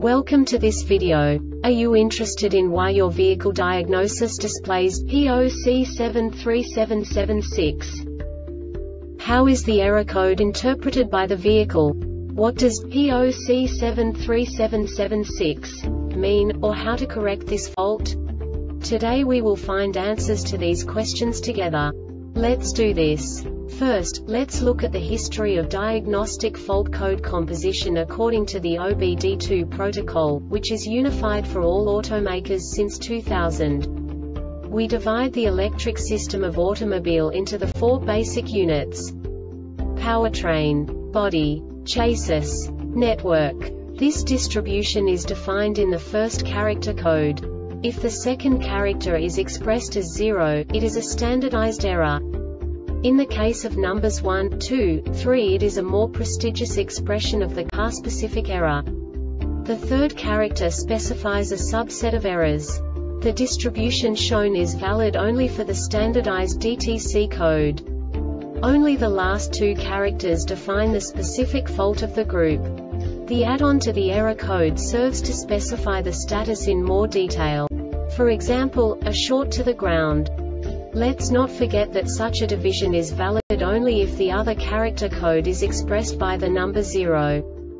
Welcome to this video. Are you interested in why your vehicle diagnosis displays P073776? How is the error code interpreted by the vehicle? What does P073776 mean, or how to correct this fault? Today we will find answers to these questions together. Let's do this. First, let's look at the history of diagnostic fault code composition according to the OBD2 protocol, which is unified for all automakers since 2000. We divide the electric system of automobile into the four basic units: powertrain, body, chassis, network. This distribution is defined in the first character code. If the second character is expressed as 0, it is a standardized error. In the case of numbers 1, 2, 3, it is a more prestigious expression of the car-specific error. The third character specifies a subset of errors. The distribution shown is valid only for the standardized DTC code. Only the last two characters define the specific fault of the group. The add-on to the error code serves to specify the status in more detail. For example, a short to the ground. Let's not forget that such a division is valid only if the other character code is expressed by the number 0.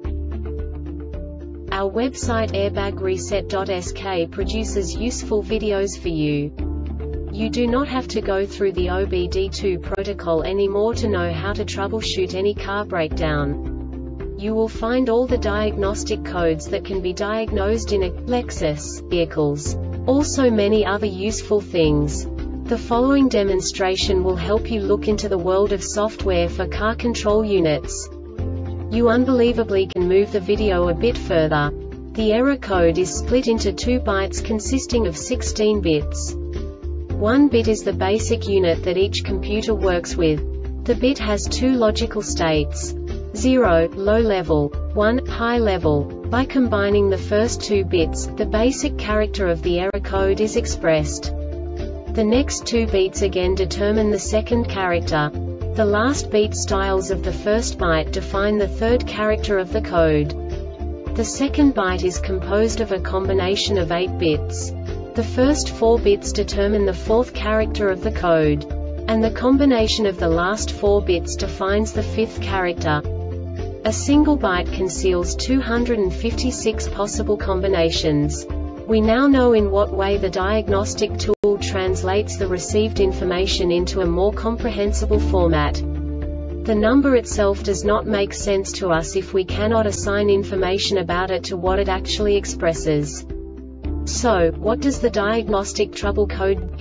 Our website airbagreset.sk produces useful videos for you. You do not have to go through the OBD2 protocol anymore to know how to troubleshoot any car breakdown. You will find all the diagnostic codes that can be diagnosed in a Lexus vehicles. Also many other useful things. The following demonstration will help you look into the world of software for car control units. You unbelievably can move the video a bit further. The error code is split into 2 bytes consisting of 16 bits. 1 bit is the basic unit that each computer works with. The bit has 2 logical states: 0, low level, 1, high level. By combining the first 2 bits, the basic character of the error code is expressed. The next 2 beats again determine the second character. The last beat styles of the first byte define the third character of the code. The second byte is composed of a combination of 8 bits. The first 4 bits determine the fourth character of the code. And the combination of the last 4 bits defines the fifth character. A single byte conceals 256 possible combinations. We now know in what way the diagnostic tool translates the received information into a more comprehensible format. The number itself does not make sense to us if we cannot assign information about it to what it actually expresses. So, what does the diagnostic trouble code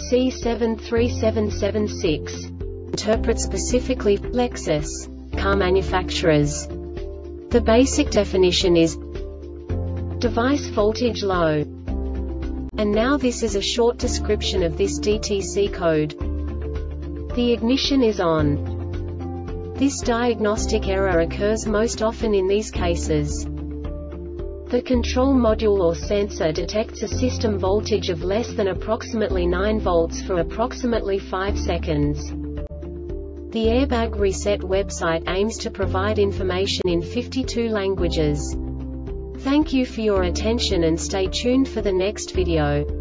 P073776 interpret specifically for Lexus car manufacturers? The basic definition is device voltage low. And now this is a short description of this DTC code. The ignition is on. This diagnostic error occurs most often in these cases. The control module or sensor detects a system voltage of less than approximately 9 volts for approximately 5 seconds. The Airbag Reset website aims to provide information in 52 languages. Thank you for your attention and stay tuned for the next video.